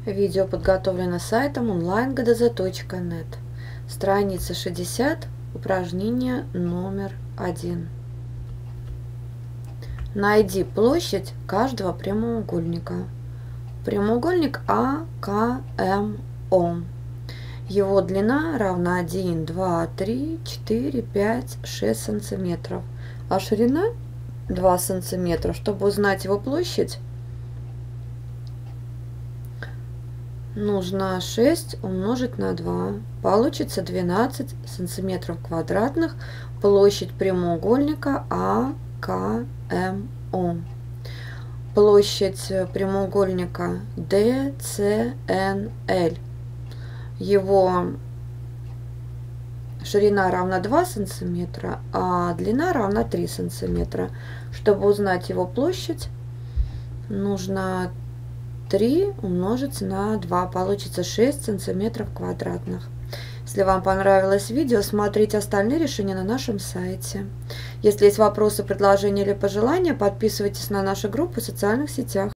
Видео подготовлено сайтом onlinegdz.net. Страница 60, упражнение номер 1. Найди площадь каждого прямоугольника. Прямоугольник АКМО. Его длина равна 1, 2, 3, 4, 5, 6 сантиметров, а ширина 2 сантиметра. Чтобы узнать его площадь, нужно 6 умножить на 2. Получится 12 сантиметров квадратных площадь прямоугольника АКМО. Площадь прямоугольника DCNL. Его ширина равна 2 сантиметра, а длина равна 3 сантиметра. Чтобы узнать его площадь, нужно 3 умножить на 2. Получится 6 сантиметров квадратных. Если вам понравилось видео, смотрите остальные решения на нашем сайте. Если есть вопросы, предложения или пожелания, подписывайтесь на наши группы в социальных сетях.